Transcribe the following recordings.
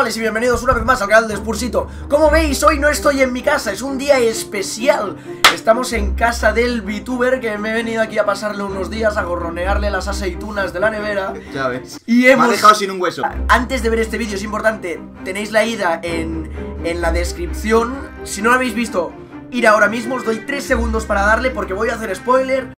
chavales y bienvenidos una vez más al canal de Spursito. Como veis, hoy no estoy en mi casa, es un día especial. Estamos en casa del VTuber, que me he venido aquí a pasarle unos días, a gorronearle las aceitunas de la nevera. Ya ves. Y hemos... Me ha dejado sin un hueso. Antes de ver este vídeo es importante, tenéis la ida en la descripción. Si no lo habéis visto, ir ahora mismo, os doy 3 segundos para darle porque voy a hacer spoiler.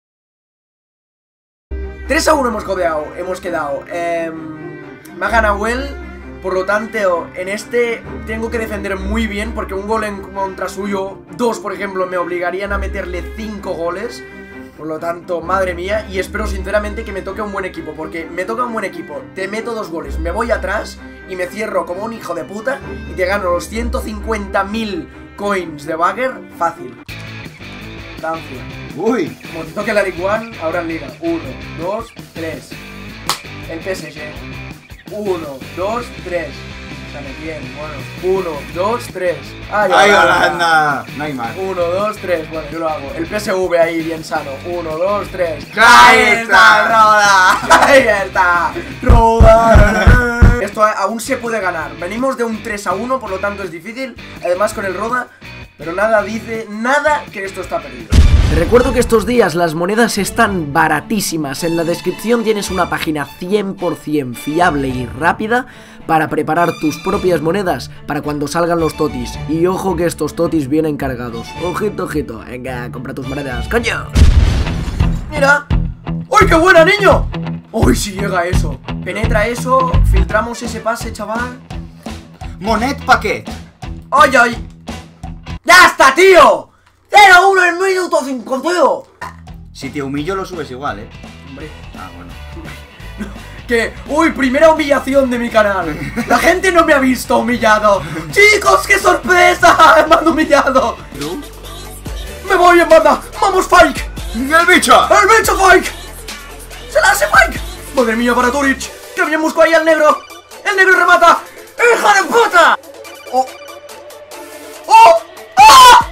3-1 hemos quedado. Me ha ganado él. Por lo tanto, en este tengo que defender muy bien, porque un gol en contra suyo, 2 por ejemplo, me obligarían a meterle 5 goles. Por lo tanto, madre mía, y espero sinceramente que me toque un buen equipo, porque me toca un buen equipo, te meto 2 goles, me voy atrás y me cierro como un hijo de puta y te gano los 150.000 coins de bagger fácil. Francia. Uy. Como te toque la Ligue 1, ahora en Liga. 1, 2, 3. El PSG. 1, 2, 3. Bien, bueno. 1, 2, 3. ¡Ay, Holanda! No hay más. 1, 2, 3. Bueno, yo lo hago. El PSV ahí bien sano. 1, 2, 3. ¡Ahí está, Roda! ¡Ahí está! ¡Roda! Esto aún se puede ganar. Venimos de un 3-1, por lo tanto es difícil. Además con el Roda. Pero nada dice, nada que esto está perdido. Te recuerdo que estos días las monedas están baratísimas. En la descripción tienes una página 100% fiable y rápida para preparar tus propias monedas para cuando salgan los totis. Y ojo que estos totis vienen cargados. Ojito, ojito. Venga, compra tus monedas, coño. Mira. ¡Uy, qué buena, niño! ¡Uy, si llega eso! Penetra eso, filtramos ese pase, chaval. Monet paquet. ¡Ay, ay! ¡Ya está, tío! 0-1 en minuto 5, tío. Si te humillo lo subes igual, Hombre. Ah, bueno. Que, uy, primera humillación de mi canal. La gente no me ha visto humillado. Chicos, qué sorpresa. Me han humillado. ¿Tú? Me voy en banda. Vamos, Fike. ¡El bicho! El bicho, Fike. Se la hace Fike. Madre mía, para Turic. Que bien busco ahí al negro. El negro remata. ¡Hija de puta! ¡Oh! ¡Oh! ¡Ah!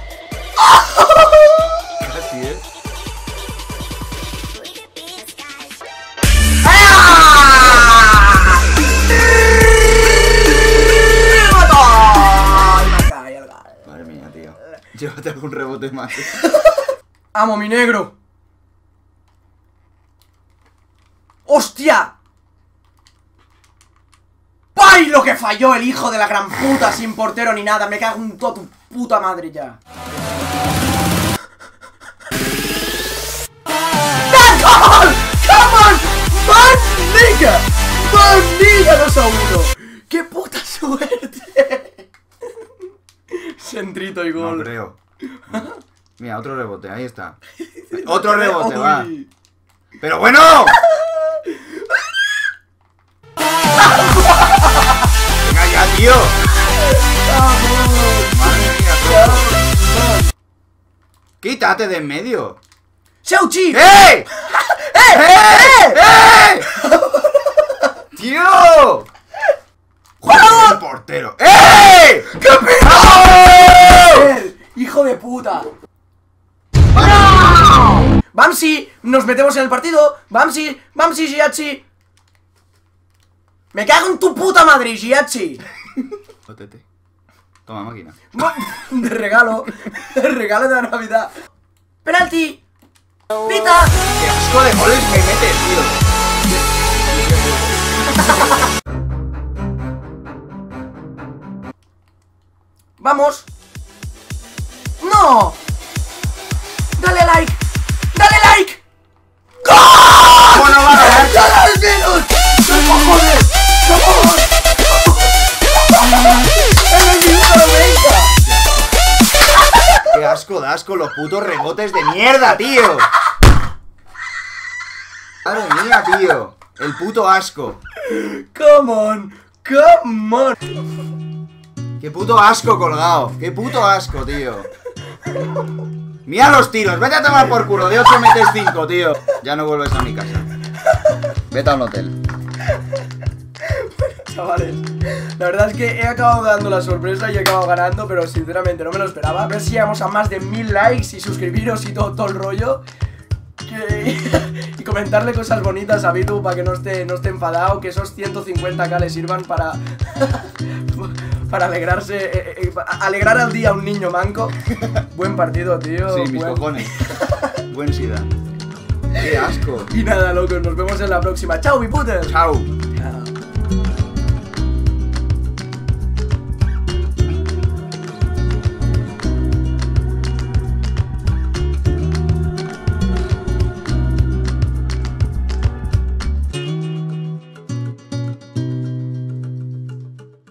Así es. Madre mía, tío. Llévate algún rebote más. Amo mi negro. ¡Hostia! ¡Ay, lo que falló el hijo de la gran puta! Sin portero ni nada. Me cago en toda tu puta madre ya. ¡Come on! ¡Man nigga! ¡Man nigga! 2-1. ¡Qué puta suerte! Centrito y gol. No creo. Mira, otro rebote, ahí está. Otro rebote, va. ¡Pero bueno! ¡Venga ya, tío! ¡Madre mía, tío! ¡Quítate de en medio! ¡Shauchi! ¡Eh! ¡Eh! ¡Tío! ¡Joder, el portero! ¡Eh! ¡Qué pico! ¡Hijo de puta! ¡No! ¡Bamsi! ¡Nos metemos en el partido! ¡Bamsi! ¡Bamsi, Giachi! ¡Me cago en tu puta madre, Giachi! Otete. Toma, máquina. De regalo. De regalo de la Navidad. ¡Penalti! ¡Pita! ¡Qué asco de goles me metes, tío! ¡Vamos! ¡No! ¡Dale like! ¡Dale like! ¡Gol! ¿Cómo no va a ganar? ¡Dale al menos! ¡Cojones! ¡Cojones! ¡En el minuto 90! ¡Qué asco, da asco los putos rebotes de mierda, tío! ¡Madre mía, tío! El puto asco. ¡Come on! ¡Come on! ¡Qué puto asco colgado! ¡Qué puto asco, tío! ¡Mira los tiros! ¡Vete a tomar por culo! De 8 metes 5, tío. Ya no vuelves a mi casa. Vete a un hotel. Chavales, la verdad es que he acabado dando la sorpresa y he acabado ganando, pero sinceramente no me lo esperaba. A ver si llegamos a más de 1000 likes y suscribiros y todo el rollo. Y comentarle cosas bonitas a Vitu para que no esté enfadado, que esos 150k le sirvan para para alegrarse, alegrar al día a un niño manco. Buen partido, tío. Sí, mis cojones. Buen sida. Qué asco. Y nada, locos, nos vemos en la próxima. Chao, mi putas. Chao.